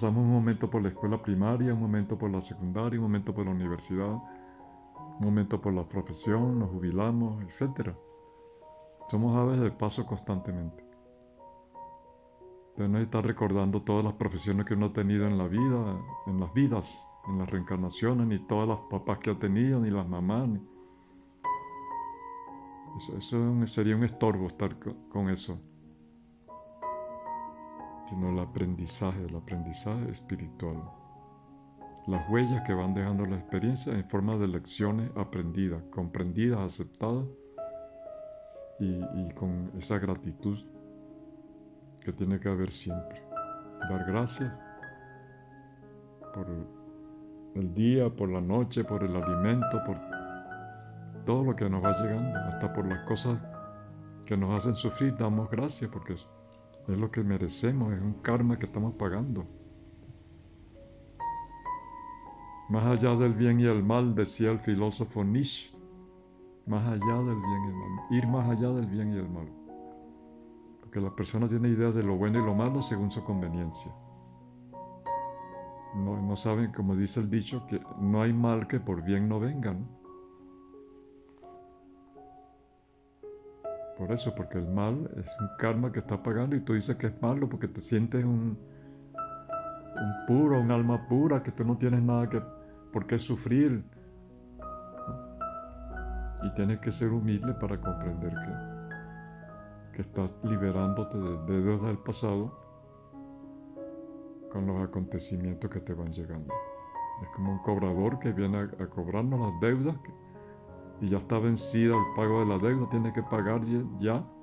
pasamos un momento por la escuela primaria, un momento por la secundaria, un momento por la universidad, un momento por la profesión, nos jubilamos, etcétera. Somos aves de paso constantemente. Entonces no hay que estar recordando todas las profesiones que uno ha tenido en la vida, en las vidas, en las reencarnaciones, ni todas las papás que ha tenido, ni las mamás. Eso sería un estorbo estar con eso. Sino el aprendizaje espiritual. Las huellas que van dejando la experiencia en forma de lecciones aprendidas, comprendidas, aceptadas y con esa gratitud que tiene que haber siempre. Dar gracias por el día, por la noche, por el alimento, por todo lo que nos va llegando, hasta por las cosas que nos hacen sufrir, damos gracias porque es lo que merecemos, es un karma que estamos pagando. Más allá del bien y el mal, decía el filósofo Nietzsche, más allá del bien y el mal, ir más allá del bien y el mal. Porque la persona tiene ideas de lo bueno y lo malo según su conveniencia. No saben, como dice el dicho, que no hay mal que por bien no venga, ¿no? Por eso, porque el mal es un karma que está pagando y tú dices que es malo porque te sientes un puro, un alma pura, que tú no tienes nada por qué sufrir. Y tienes que ser humilde para comprender que estás liberándote de deudas del pasado con los acontecimientos que te van llegando. Es como un cobrador que viene a cobrarnos las deudas y ya está vencida el pago de la deuda, tiene que pagar ya